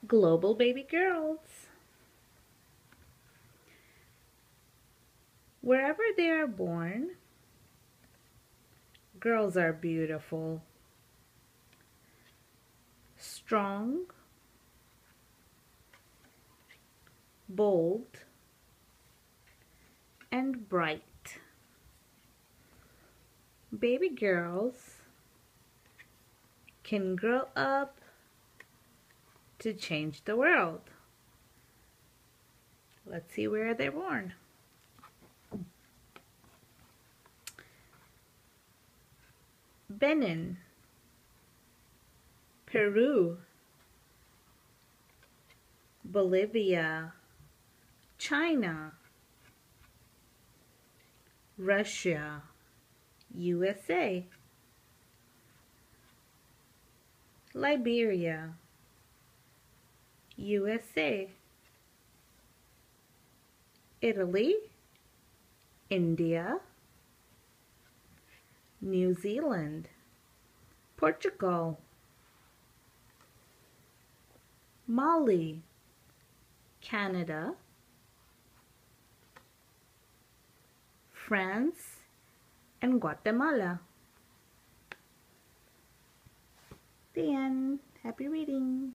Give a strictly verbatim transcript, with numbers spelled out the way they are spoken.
Global baby girls. Wherever they are born, girls are beautiful, strong, bold, and bright. Baby girls can grow up to change the world. Let's see where they're born. Benin, Peru, Bolivia, China, Russia, U S A, Liberia, U S A, Italy, India, New Zealand, Portugal, Mali, Canada, France, and Guatemala. The end. Happy reading.